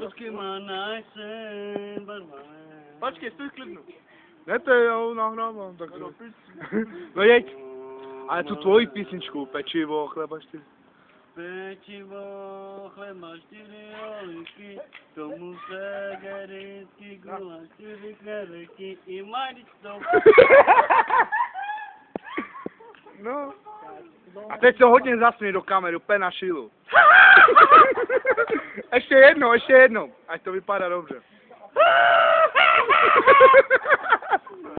Počkej, má náš sen, barmane. Počkej, stůj klidnu. Ne, to já ho nahrávám, tak to. No jeď. Ale tu tvoji písničku, pečivo, chleba 4. Pečivo, chleba 4 olíky, tomu segericky, gula 4 krevetky i maričtou. No. A teď se hodně zasměj do kamery, úplně na šilu. Ještě jednou, ať to vypadá dobře.